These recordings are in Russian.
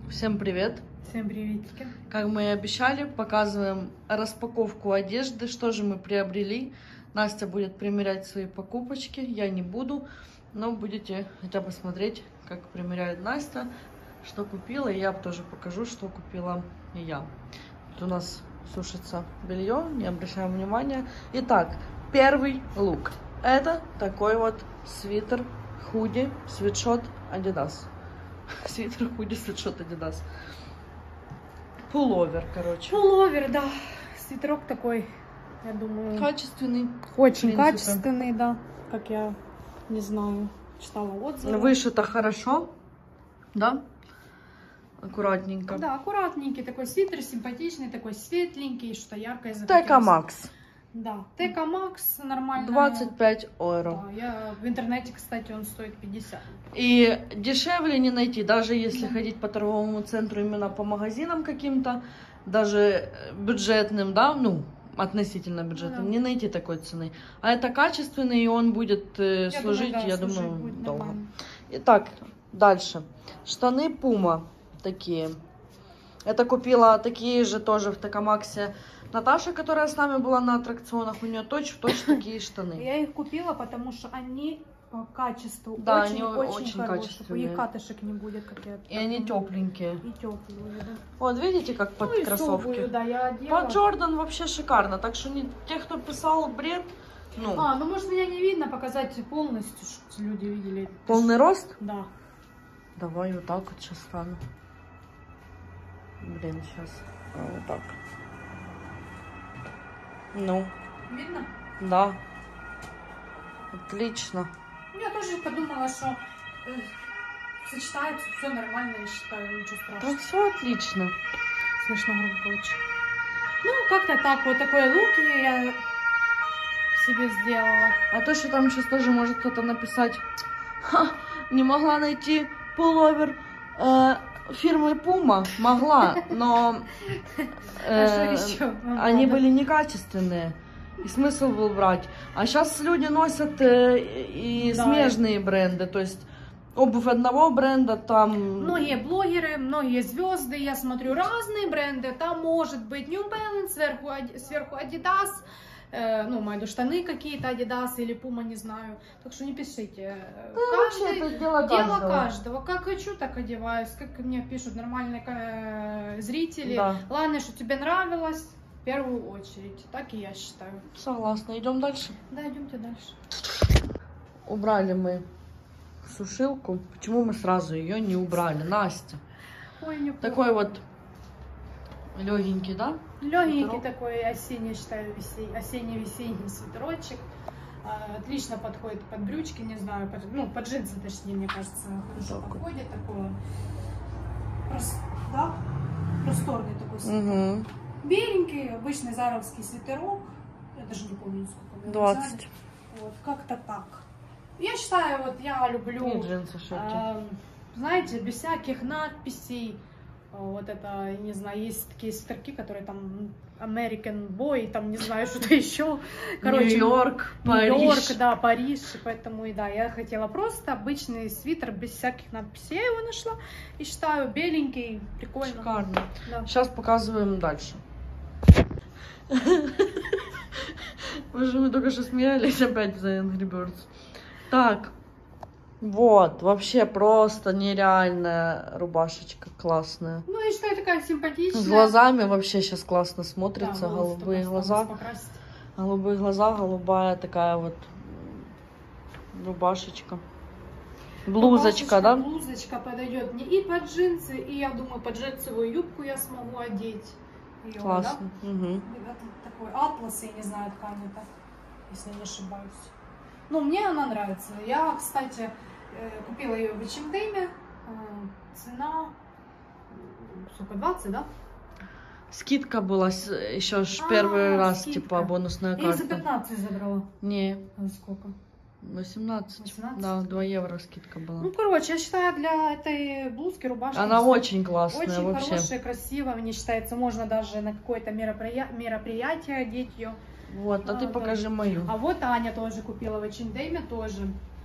Всем привет! Всем приветики! Как мы и обещали, показываем распаковку одежды, что же мы приобрели. Настя будет примерять свои покупочки, я не буду, но будете хотя бы смотреть, как примеряет Настя, что купила, и я тоже покажу, что купила и я. Тут у нас сушится белье, не обращаем внимания. Итак, первый лук. Это такой вот свитер, худи, свитшот Adidas. Свитер, худи, свитшот Adidas. Пуловер, короче. Пуловер, да. Свитерок такой, я думаю... Качественный. Очень качественный, да. Как я, не знаю, читала отзывы. Вышито хорошо, да? Аккуратненько. Да, аккуратненький такой свитер, симпатичный, такой светленький, что яркое захотелось. Тека Макс. Да, Тека Макс нормально. 25 евро. Да, я в интернете, кстати, он стоит 50. И дешевле не найти, даже если ходить по торговому центру, именно по магазинам каким-то, даже бюджетным, да, ну, относительно бюджетным, не найти такой цены. А это качественный, и он будет служить, я думаю, долго. Итак, дальше. Штаны Puma такие. Это купила такие же тоже в Текамаксе Наташа, которая с нами была на аттракционах, у нее точь-в-точь такие штаны. Я их купила, потому что они по качеству очень качественные. И катышек не будет, как я. И они тепленькие. И теплые, да. Вот видите, как под кроссовки. Собою, да, я одела. Под Джордан вообще шикарно, так что не те, кто писал бред, ну. Ну может меня не видно, показать полностью, чтобы люди видели. Полный рост? Да. Давай вот так вот сейчас стану. Блин, сейчас. Вот так. Ну. Видно? Да. Отлично. Я тоже подумала, что сочетается все нормально, я считаю, ничего страшного. Да все отлично. Слышно громко очень. Ну, как-то так, вот такой лук я себе сделала. А то, что там сейчас тоже может кто-то написать, не могла найти пуловер фирмы Puma, могла, но они были некачественные. И смысл был брать. А сейчас люди носят и смежные бренды. То есть обувь одного бренда там... Многие блогеры, многие звезды, я смотрю разные бренды. Там может быть New Balance, сверху Adidas. Ну, мою штаны какие-то Adidas или Puma, не знаю. Так что не пишите. Это дело каждого. Как хочу, так одеваюсь. Как мне пишут нормальные зрители. Да. Главное, что тебе нравилось. В первую очередь. Так и я считаю. Согласна. Идем дальше? Да, идемте дальше. Убрали мы сушилку. Почему мы сразу ее не убрали? Настя. Ой, не такой вот легенький, да? Легенький такой осенний, считаю, осенне-весенний свитерочек. Отлично подходит под брючки, не знаю, под джинсы, точнее, мне кажется, хорошо подходит. Такой просторный такой свитерок. Беленький, обычный заровский свитерок. Я даже не помню, сколько. 20. Вот, как-то так. Я считаю, вот я люблю, знаете, без всяких надписей. Вот это, не знаю, есть такие свитерки, которые там American Boy, там не знаю, что-то еще. Короче, Нью-Йорк, Париж. Нью-Йорк, да, Париж. Поэтому и да, я хотела просто обычный свитер без всяких надписей. Я его нашла и считаю беленький, прикольно. Шикарно. Да. Сейчас показываем дальше. Боже, мы только что смеялись опять за Angry Birds. Так, вот, вообще просто нереальная рубашечка, классная. Ну, я считаю, такая симпатичная. С глазами вообще сейчас классно смотрится, да, голубые глаза. Голубые глаза, голубая такая вот рубашечка. Блузочка, да? Блузочка подойдет мне и под джинсы, и, я думаю, под джинсовую юбку я смогу одеть. Ее, классно. Да? Угу. Такой атлас, я не знаю, ткань это, если не ошибаюсь. Ну, мне она нравится. Я, кстати, купила ее в H&M. Цена, сколько, 20, да? Скидка была еще первый раз, скидка. Типа бонусная карта. Я за 15 забрала. Не. А за сколько? 18. Да, 2 евро скидка была. Ну, короче, я считаю, для этой блузки, рубашки... Она очень классная, очень вообще. Хорошая, красивая, мне считается. Можно даже на какое-то мероприятие одеть ее. Вот, а ты покажи мою. А вот Аня тоже купила в H&M, тоже.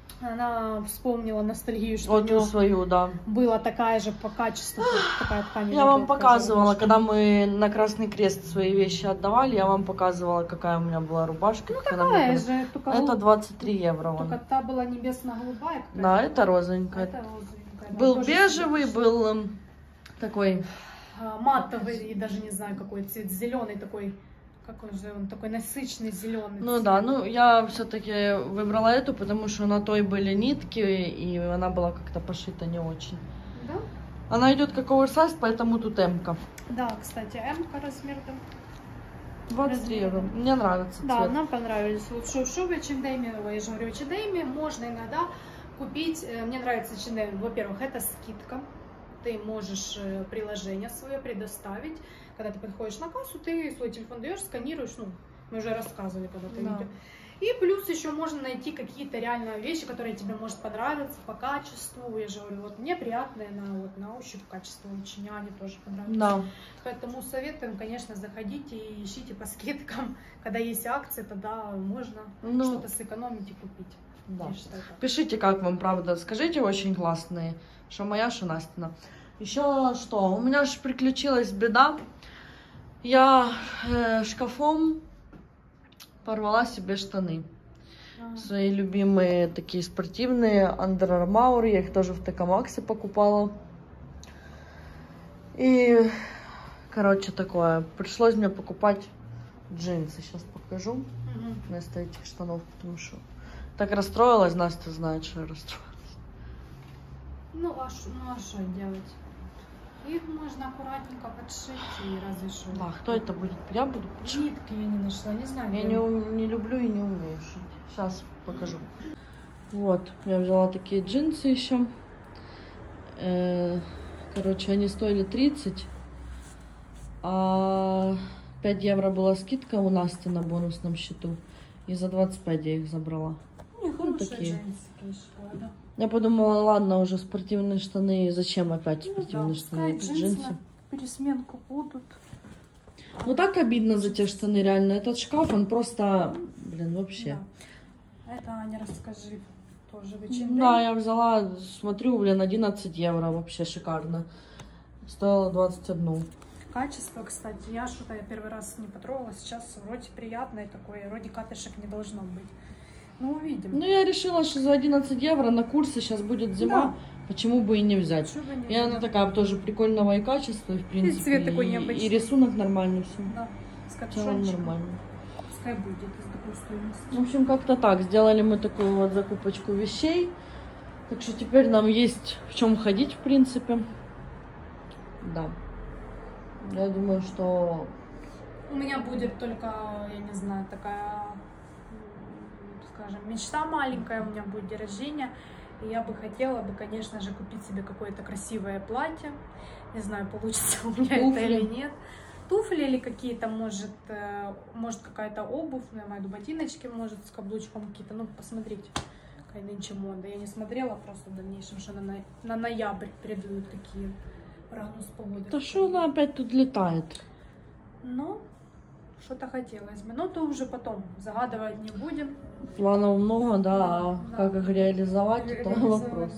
Она вспомнила ностальгию, что вот у свою, да. Была такая же по качеству, такая ткань. Я вам показывала, когда мы на Красный Крест свои вещи отдавали, я вам показывала, какая у меня была рубашка. Ну такая же. Это 23 евро. Только та была небесно-голубая. Да, это розовенькая. Это розовенькая. Был бежевый, был такой... матовый, и даже не знаю, какой цвет, зеленый такой. Какой же он такой насыщенный зеленый. Ну цвет. Да, ну я все-таки выбрала эту, потому что на той были нитки, и она была как-то пошита не очень. Да? Она идет как оверсайз, поэтому тут М-ка. Да, кстати, М-ка размер там. 23 евро. Мне нравится Да, цвет. нам понравились. Вот в H&M, я же говорю, в H&M можно иногда купить. Мне нравится H&M. Во-первых, это скидка. Ты можешь приложение свое предоставить. Когда ты подходишь на кассу, ты свой телефон даешь, сканируешь, ну, мы уже рассказывали, когда ты видео. И плюс еще можно найти какие-то реально вещи, которые тебе может понравиться по качеству. Я же говорю, вот мне приятные на ощупь качество очень, они тоже понравились. Да. Поэтому советуем, конечно, заходите и ищите по скидкам. Когда есть акции, тогда можно что-то сэкономить и купить. Да. Пишите, как вам, правда. Скажите, очень классные. Что моя, что Настина. Еще что? У меня же приключилась беда. Я шкафом порвала себе штаны. Свои любимые такие спортивные Under Armour. Я их тоже в ТК Максе покупала. И, короче, такое. Пришлось мне покупать джинсы. Сейчас покажу. Вместо этих штанов, потому что так расстроилась. Настя знает, что я расстроилась. Ну а что делать? Их можно аккуратненько подшить и разве что. Да, кто это будет? Я буду подшить. Нитки я не нашла, не знаю. Я не люблю и не умею шить. Сейчас покажу. Вот, я взяла такие джинсы еще. Короче, они стоили 30. А 5 евро была скидка у Насти на бонусном счету. И за 25 я их забрала. Такие джинсы, да. Я подумала, ладно, уже спортивные штаны, зачем опять спортивные штаны? Джинсы пересменку будут. Ну так обидно за те штаны, реально. Этот шкаф, он просто, блин, вообще. Да. Это, Аня, расскажи, тоже в H&M. Да, я взяла, смотрю, блин, 11 евро, вообще шикарно. Стоило 21. Качество, кстати, я первый раз не потрогала, сейчас вроде приятное такое, вроде катышек не должно быть. Ну, увидим. Ну, я решила, что за 11 евро на курсе сейчас будет зима, да. Почему бы и не взять. И она такая тоже прикольного и качества, и в принципе, и цвет такой необычный. И рисунок нормальный все. Да, с нормально. Пускай будет из такой стоимости. В общем, как-то так. Сделали мы такую вот закупочку вещей. Так что теперь нам есть в чем ходить, в принципе. Да. Я думаю, что... У меня будет только, я не знаю, такая... скажем, мечта маленькая, у меня будет день рождения, и я бы хотела, конечно же, купить себе какое-то красивое платье. Не знаю, получится у меня это или нет. Туфли или какие-то, может какая-то обувь, я имею в виду ботиночки, может, с каблучком какие-то. Ну, посмотрите, какая нынче мода. Я не смотрела просто в дальнейшем, что на ноябрь передают такие прогноз погоды. Да что она опять тут летает? Ну, что-то хотелось бы. Но то уже потом загадывать не будем. Планов много, да. Как их реализовать, это вопрос.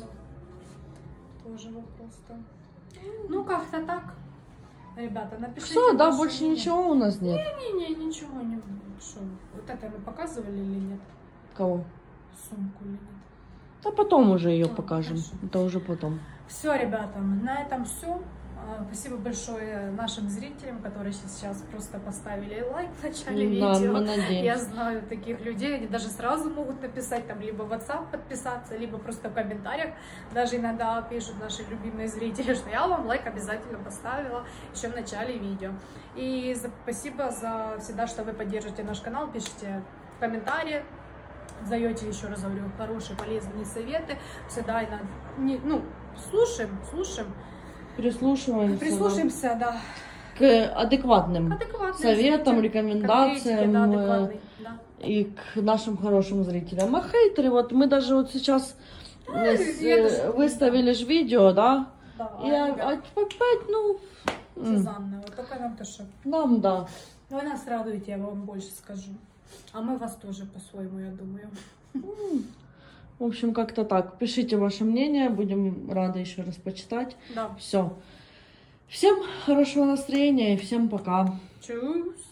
Тоже вопрос, да. Ну, как-то так. Ребята, напишите. Все, да, больше ничего у нас нет. Не, ничего не будет. Что? Вот это мы показывали или нет? Кого? Сумку или нет? Да потом уже ее покажем. Хорошо. Это уже потом. Все, ребята, на этом все. Спасибо большое нашим зрителям, которые сейчас просто поставили лайк в начале видео. Мы надеемся. Я знаю таких людей, они даже сразу могут написать, там, либо в WhatsApp подписаться, либо просто в комментариях. Даже иногда пишут наши любимые зрители, что я вам лайк обязательно поставила еще в начале видео. И спасибо за всегда, что вы поддерживаете наш канал, пишите в комментарии, даете, еще раз говорю, хорошие, полезные советы. Всегда слушаем. Прислушаемся, да. К адекватным советам, рекомендациям, да. И к нашим хорошим зрителям. А хейтеры, вот мы даже вот сейчас выставили же видео, да? Да. И опять, Тизанная, вот только нам то, что... Нам, да. Вы нас радуете, я вам больше скажу. А мы вас тоже по-своему, я думаю. В общем, как-то так. Пишите ваше мнение, будем рады еще раз почитать. Да. Все. Всем хорошего настроения и всем пока. Чус.